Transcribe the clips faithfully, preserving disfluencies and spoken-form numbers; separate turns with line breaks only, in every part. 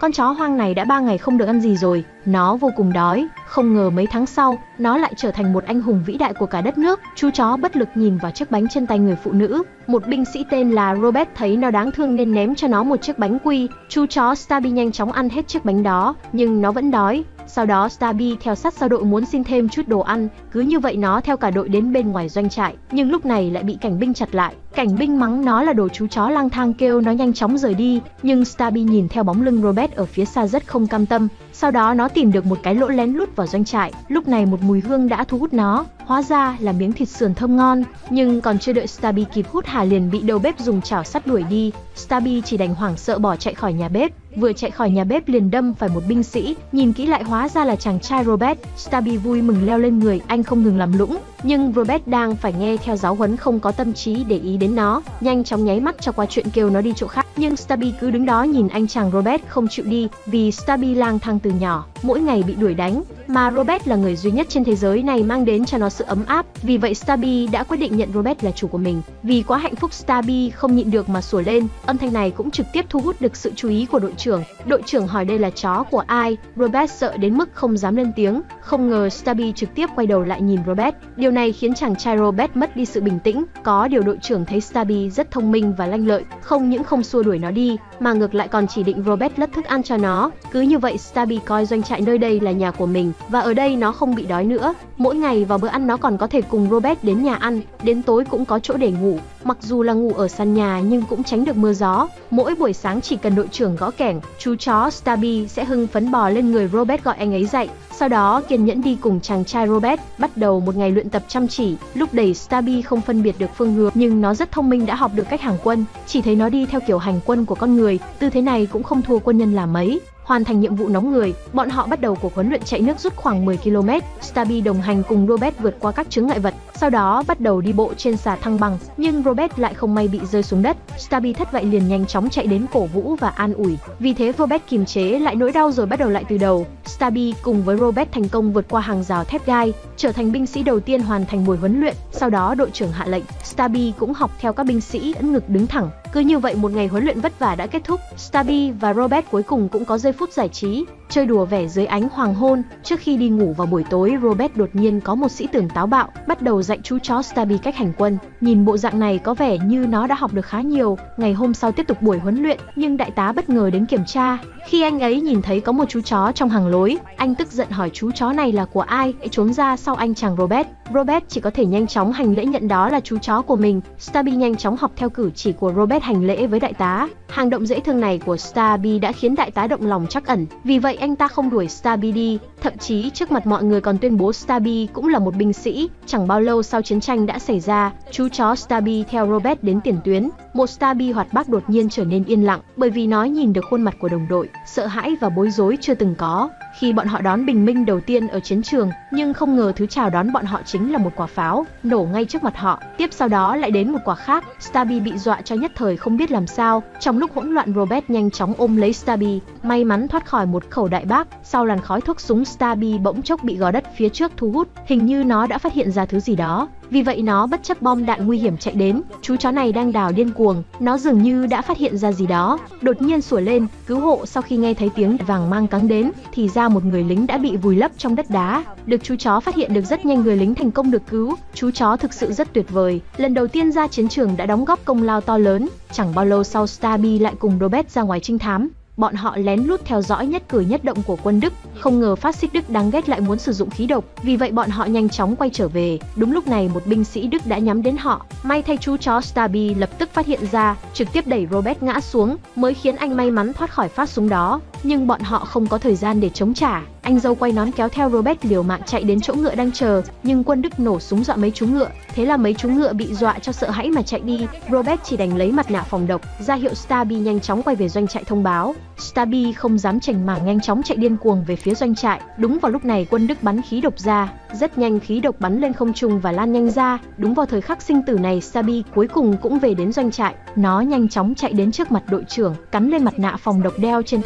con chó hoang này đã ba ngày không được ăn gì rồi, nó vô cùng đói. Không ngờ mấy tháng sau, nó lại trở thành một anh hùng vĩ đại của cả đất nước. Chú chó bất lực nhìn vào chiếc bánh trên tay người phụ nữ. Một binh sĩ tên là Robert thấy nó đáng thương nên ném cho nó một chiếc bánh quy. Chú chó Starby nhanh chóng ăn hết chiếc bánh đó, nhưng nó vẫn đói. Sau đó Starby theo sát sau đội muốn xin thêm chút đồ ăn, cứ như vậy nó theo cả đội đến bên ngoài doanh trại, nhưng lúc này lại bị cảnh binh chặn lại. Cảnh binh mắng nó là đồ chú chó lang thang, kêu nó nhanh chóng rời đi, nhưng Starby nhìn theo bóng lưng Robert ở phía xa rất không cam tâm. Sau đó nó tìm được một cái lỗ lén lút vào doanh trại, lúc này một mùi hương đã thu hút nó, hóa ra là miếng thịt sườn thơm ngon. Nhưng còn chưa đợi Starby kịp hút hà liền bị đầu bếp dùng chảo sắt đuổi đi. Starby chỉ đành hoảng sợ bỏ chạy khỏi nhà bếp. Vừa chạy khỏi nhà bếp liền đâm phải một binh sĩ, nhìn kỹ lại hóa ra là chàng trai Robert. Starby vui mừng leo lên người anh không ngừng làm lũng, nhưng Robert đang phải nghe theo giáo huấn không có tâm trí để ý đến nó, nhanh chóng nháy mắt cho qua chuyện kêu nó đi chỗ khác. Nhưng Starby cứ đứng đó nhìn anh chàng Robert không chịu đi, vì Starby lang thang từ nhỏ, mỗi ngày bị đuổi đánh, mà Robert là người duy nhất trên thế giới này mang đến cho nó sự ấm áp. Vì vậy Starby đã quyết định nhận Robert là chủ của mình. Vì quá hạnh phúc, Starby không nhịn được mà sủa lên. Âm thanh này cũng trực tiếp thu hút được sự chú ý của đội trưởng. Đội trưởng hỏi đây là chó của ai. Robert sợ đến mức không dám lên tiếng. Không ngờ Starby trực tiếp quay đầu lại nhìn Robert. Điều này khiến chàng trai Robert mất đi sự bình tĩnh. Có điều đội trưởng thấy Starby rất thông minh và lanh lợi, không những không xua đuổi nó đi, mà ngược lại còn chỉ định Robert lất thức ăn cho nó. Cứ như vậy Starby coi doanh trại nơi đây là nhà của mình, và ở đây nó không bị đói nữa. Mỗi ngày vào bữa ăn nó còn có thể cùng Robert đến nhà ăn, đến tối cũng có chỗ để ngủ. Mặc dù là ngủ ở sàn nhà nhưng cũng tránh được mưa gió. Mỗi buổi sáng chỉ cần đội trưởng gõ kẻng, chú chó Starby sẽ hưng phấn bò lên người Robert gọi anh ấy dậy. Sau đó kiên nhẫn đi cùng chàng trai Robert, bắt đầu một ngày luyện tập chăm chỉ. Lúc đầu Starby không phân biệt được phương hướng, nhưng nó rất thông minh đã học được cách hành quân. Chỉ thấy nó đi theo kiểu hành quân của con người, tư thế này cũng không thua quân nhân là mấy. Hoàn thành nhiệm vụ nóng người, bọn họ bắt đầu cuộc huấn luyện chạy nước rút khoảng mười ki lô mét. Starby đồng hành cùng Robert vượt qua các chướng ngại vật, sau đó bắt đầu đi bộ trên xà thăng bằng, nhưng Robert lại không may bị rơi xuống đất. Starby thất vọng liền nhanh chóng chạy đến cổ vũ và an ủi. Vì thế Robert kiềm chế lại nỗi đau rồi bắt đầu lại từ đầu. Starby cùng với Robert thành công vượt qua hàng rào thép gai, trở thành binh sĩ đầu tiên hoàn thành buổi huấn luyện. Sau đó đội trưởng hạ lệnh, Starby cũng học theo các binh sĩ ưỡn ngực đứng thẳng. Cứ như vậy một ngày huấn luyện vất vả đã kết thúc. Starby và Robert cuối cùng cũng có giây phút giải trí, chơi đùa vẻ dưới ánh hoàng hôn. Trước khi đi ngủ vào buổi tối, Robert đột nhiên có một sĩ tưởng táo bạo, bắt đầu dạy chú chó Starby cách hành quân. Nhìn bộ dạng này có vẻ như nó đã học được khá nhiều. Ngày hôm sau tiếp tục buổi huấn luyện, nhưng đại tá bất ngờ đến kiểm tra. Khi anh ấy nhìn thấy có một chú chó trong hàng lối, anh tức giận hỏi chú chó này là của ai, hãy trốn ra sau anh chàng Robert. Robert chỉ có thể nhanh chóng hành lễ nhận đó là chú chó của mình. Starby nhanh chóng học theo cử chỉ của Robert hành lễ với đại tá. Hành động dễ thương này của Starby đã khiến đại tá động lòng trắc ẩn. Vì vậy anh ta không đuổi Starby đi, thậm chí trước mặt mọi người còn tuyên bố Starby cũng là một binh sĩ. Chẳng bao lâu sau chiến tranh đã xảy ra, chú chó Starby theo Robert đến tiền tuyến. Một Starby hoạt bát đột nhiên trở nên yên lặng, bởi vì nó nhìn được khuôn mặt của đồng đội, sợ hãi và bối rối chưa từng có. Khi bọn họ đón bình minh đầu tiên ở chiến trường, nhưng không ngờ thứ chào đón bọn họ chính là một quả pháo, nổ ngay trước mặt họ. Tiếp sau đó lại đến một quả khác. Starby bị dọa cho nhất thời không biết làm sao. Trong lúc hỗn loạn, Robert nhanh chóng ôm lấy Starby, may mắn thoát khỏi một khẩu đại bác. Sau làn khói thuốc súng, Starby bỗng chốc bị gò đất phía trước thu hút, hình như nó đã phát hiện ra thứ gì đó. Vì vậy nó bất chấp bom đạn nguy hiểm chạy đến. Chú chó này đang đào điên cuồng, nó dường như đã phát hiện ra gì đó, đột nhiên sủa lên cứu hộ. Sau khi nghe thấy tiếng vàng mang cáng đến, thì ra một người lính đã bị vùi lấp trong đất đá. Được chú chó phát hiện được rất nhanh, người lính thành công được cứu. Chú chó thực sự rất tuyệt vời, lần đầu tiên ra chiến trường đã đóng góp công lao to lớn. Chẳng bao lâu sau, Starby lại cùng Robert ra ngoài trinh thám. Bọn họ lén lút theo dõi nhất cử nhất động của quân Đức. Không ngờ phát xít Đức đáng ghét lại muốn sử dụng khí độc, vì vậy bọn họ nhanh chóng quay trở về. Đúng lúc này một binh sĩ Đức đã nhắm đến họ. May thay chú chó Starby lập tức phát hiện ra, trực tiếp đẩy Robert ngã xuống, mới khiến anh may mắn thoát khỏi phát súng đó. Nhưng bọn họ không có thời gian để chống trả. Anh dâu quay nón kéo theo Robert liều mạng chạy đến chỗ ngựa đang chờ, nhưng quân Đức nổ súng dọa mấy chú ngựa. Thế là mấy chú ngựa bị dọa cho sợ hãi mà chạy đi. Robert chỉ đành lấy mặt nạ phòng độc, ra hiệu Starby nhanh chóng quay về doanh trại thông báo. Starby không dám chảnh mảng, nhanh chóng chạy điên cuồng về phía doanh trại. Đúng vào lúc này quân Đức bắn khí độc ra, rất nhanh khí độc bắn lên không trung và lan nhanh ra. Đúng vào thời khắc sinh tử này, Starby cuối cùng cũng về đến doanh trại. Nó nhanh chóng chạy đến trước mặt đội trưởng, cắn lên mặt nạ phòng độc đeo trên thắt lưng của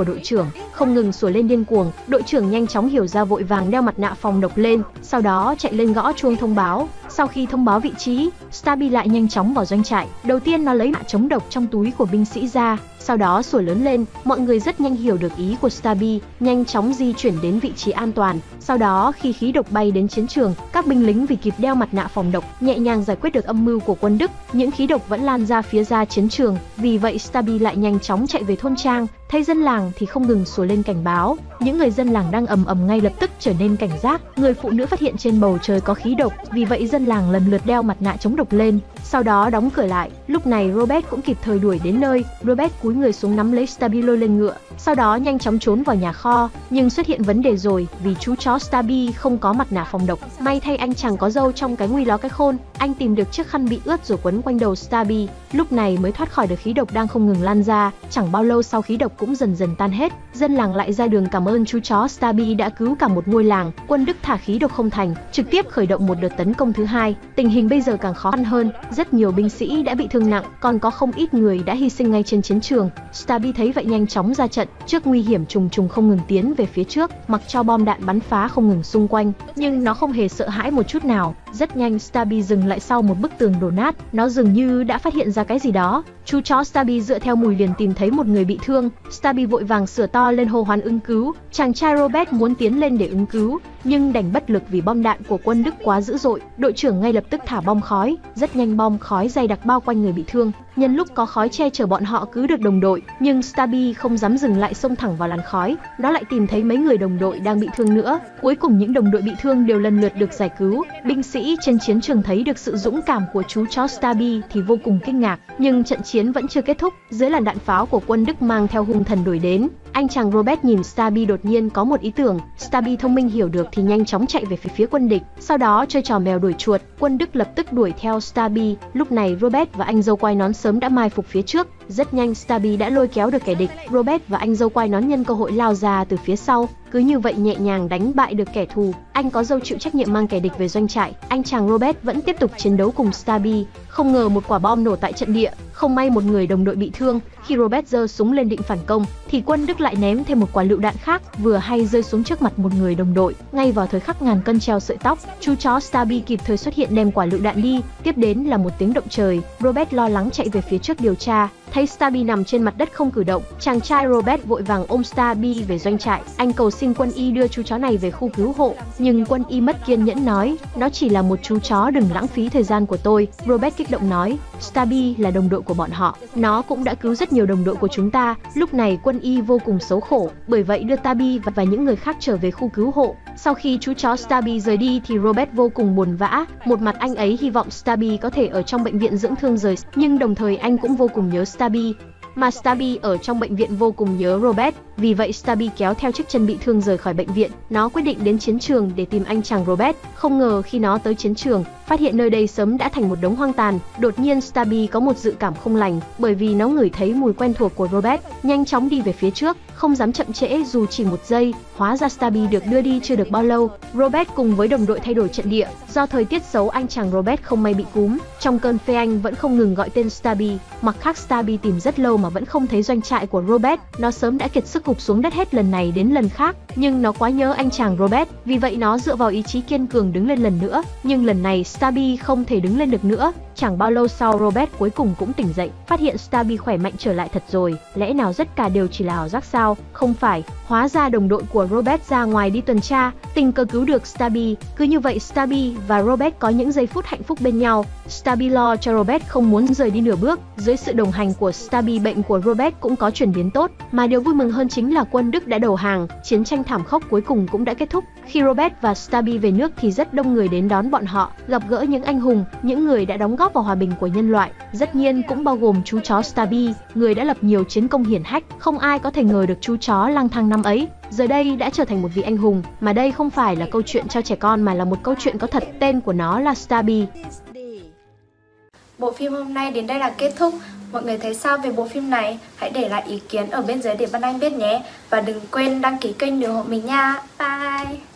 của đội trưởng, không ngừng sủa lên điên cuồng. Đội trưởng nhanh chóng hiểu ra vội vàng đeo mặt nạ phòng độc lên, sau đó chạy lên gõ chuông thông báo. Sau khi thông báo vị trí, Starby lại nhanh chóng vào doanh trại. Đầu tiên nó lấy mạ chống độc trong túi của binh sĩ ra, sau đó sủa lớn lên. Mọi người rất nhanh hiểu được ý của Starby, nhanh chóng di chuyển đến vị trí an toàn. Sau đó khi khí độc bay đến chiến trường, các binh lính vì kịp đeo mặt nạ phòng độc, nhẹ nhàng giải quyết được âm mưu của quân Đức. Những khí độc vẫn lan ra phía ra chiến trường, vì vậy Starby lại nhanh chóng chạy về thôn trang. Thấy dân làng thì không ngừng sủa lên cảnh báo. Những người dân làng đang ầm ầm ngay lập tức trở nên cảnh giác. Người phụ nữ phát hiện trên bầu trời có khí độc, vì vậy dân làng lần lượt đeo mặt nạ chống độc lên, sau đó đóng cửa lại. Lúc này Robert cũng kịp thời đuổi đến nơi. Robert cúi người xuống nắm lấy Starby lôi lên ngựa, sau đó nhanh chóng trốn vào nhà kho. Nhưng xuất hiện vấn đề rồi, vì chú chó Starby không có mặt nạ phòng độc. May thay anh chàng có râu trong cái nguy ló cái khôn, anh tìm được chiếc khăn bị ướt rồi quấn quanh đầu Starby, lúc này mới thoát khỏi được khí độc đang không ngừng lan ra. Chẳng bao lâu sau khí độc cũng dần dần tan hết. Dân làng lại ra đường cảm ơn chú chó Starby đã cứu cả một ngôi làng. Quân Đức thả khí độc không thành, trực tiếp khởi động một đợt tấn công thứ hai. Tình hình bây giờ càng khó khăn hơn, rất nhiều binh sĩ đã bị thương nặng, còn có không ít người đã hy sinh ngay trên chiến trường. Starby thấy vậy nhanh chóng ra trận, trước nguy hiểm trùng trùng không ngừng tiến về phía trước, mặc cho bom đạn bắn phá không ngừng xung quanh, nhưng nó không hề sợ hãi một chút nào. Rất nhanh Starby dừng lại sau một bức tường đổ nát, nó dường như đã phát hiện ra cái gì đó. Chú chó Starby dựa theo mùi liền tìm thấy một người bị thương. Starby vội vàng sửa to lên hô hoán ứng cứu. Chàng trai Robert muốn tiến lên để ứng cứu, nhưng đành bất lực vì bom đạn của quân Đức quá dữ dội. Đội trưởng ngay lập tức thả bom khói, rất nhanh bom khói dày đặc bao quanh người bị thương. Nhân lúc có khói che chở bọn họ cứu được đồng đội, nhưng Starby không dám dừng lại, xông thẳng vào làn khói. Nó lại tìm thấy mấy người đồng đội đang bị thương nữa. Cuối cùng những đồng đội bị thương đều lần lượt được giải cứu. Binh sĩ trên chiến trường thấy được sự dũng cảm của chú chó Starby thì vô cùng kinh ngạc, nhưng trận chiến vẫn chưa kết thúc. Dưới làn đạn pháo của quân Đức mang theo hung thần đuổi đến, anh chàng Robert nhìn Starby đột nhiên có một ý tưởng. Starby thông minh hiểu được thì nhanh chóng chạy về phía phía quân địch, sau đó chơi trò mèo đuổi chuột. Quân Đức lập tức đuổi theo Starby. Lúc này Robert và anh dâu quai nón sớm đã mai phục phía trước. Rất nhanh Starby đã lôi kéo được kẻ địch. Robert và anh dâu quai nón nhân cơ hội lao ra từ phía sau, cứ như vậy nhẹ nhàng đánh bại được kẻ thù. Anh có dâu chịu trách nhiệm mang kẻ địch về doanh trại. Anh chàng Robert vẫn tiếp tục chiến đấu cùng Starby. Không ngờ một quả bom nổ tại trận địa, không may một người đồng đội bị thương. Khi Robert giơ súng lên định phản công thì quân Đức lại ném thêm một quả lựu đạn khác, vừa hay rơi xuống trước mặt một người đồng đội. Ngay vào thời khắc ngàn cân treo sợi tóc, chú chó Starby kịp thời xuất hiện đem quả lựu đạn đi. Tiếp đến là một tiếng động trời. Robert lo lắng chạy về phía trước điều tra, thấy Starby nằm trên mặt đất không cử động. Chàng trai Robert vội vàng ôm Starby về doanh trại. Anh cầu xin quân y đưa chú chó này về khu cứu hộ, nhưng quân y mất kiên nhẫn nói, nó chỉ là một chú chó, đừng lãng phí thời gian của tôi. Robert kích động nói, Starby là đồng đội của bọn họ, nó cũng đã cứu rất nhiều đồng đội của chúng ta. Lúc này quân y vô cùng xấu khổ, bởi vậy đưa Starby và, và những người khác trở về khu cứu hộ. Sau khi chú chó Starby rời đi thì Robert vô cùng buồn vã. Một mặt anh ấy hy vọng Starby có thể ở trong bệnh viện dưỡng thương rời, nhưng đồng thời anh cũng vô cùng nhớ Starby. Mà Starby ở trong bệnh viện vô cùng nhớ Robert, vì vậy Starby kéo theo chiếc chân bị thương rời khỏi bệnh viện. Nó quyết định đến chiến trường để tìm anh chàng Robert. Không ngờ khi nó tới chiến trường, phát hiện nơi đây sớm đã thành một đống hoang tàn. Đột nhiên Starby có một dự cảm không lành, bởi vì nó ngửi thấy mùi quen thuộc của Robert. Nhanh chóng đi về phía trước, không dám chậm trễ dù chỉ một giây. Hóa ra Starby được đưa đi chưa được bao lâu, Robert cùng với đồng đội thay đổi trận địa. Do thời tiết xấu, anh chàng Robert không may bị cúm. Trong cơn phê anh vẫn không ngừng gọi tên Starby. Mặt khác Starby tìm rất lâu mà vẫn không thấy doanh trại của Robert. Nó sớm đã kiệt sức gục xuống đất hết lần này đến lần khác, nhưng nó quá nhớ anh chàng Robert, vì vậy nó dựa vào ý chí kiên cường đứng lên lần nữa. Nhưng lần này Starby không thể đứng lên được nữa. Chẳng bao lâu sau, Robert cuối cùng cũng tỉnh dậy, phát hiện Starby khỏe mạnh trở lại thật rồi. Lẽ nào tất cả đều chỉ là ảo giác sao? Không phải, hóa ra đồng đội của Robert ra ngoài đi tuần tra, tình cờ cứu được Starby. Cứ như vậy Starby và Robert có những giây phút hạnh phúc bên nhau. Starby lo cho Robert không muốn rời đi nửa bước. Dưới sự đồng hành của Starby, bệnh của Robert cũng có chuyển biến tốt. Mà điều vui mừng hơn chính là quân Đức đã đầu hàng. Chiến tranh thảm khốc cuối cùng cũng đã kết thúc. Khi Robert và Starby về nước thì rất đông người đến đón bọn họ, gặp gỡ những anh hùng, những người đã đóng góp vào hòa bình của nhân loại. Tất nhiên cũng bao gồm chú chó Starby, người đã lập nhiều chiến công hiển hách. Không ai có thể ngờ được chú chó lang thang năm ấy giờ đây đã trở thành một vị anh hùng. Mà đây không phải là câu chuyện cho trẻ con mà là một câu chuyện có thật, tên của nó là Starby.
Bộ phim hôm nay đến đây là kết thúc. Mọi người thấy sao về bộ phim này? Hãy để lại ý kiến ở bên dưới để Văn Anh biết nhé. Và đừng quên đăng ký kênh để ủng hộ mình nha. Bye!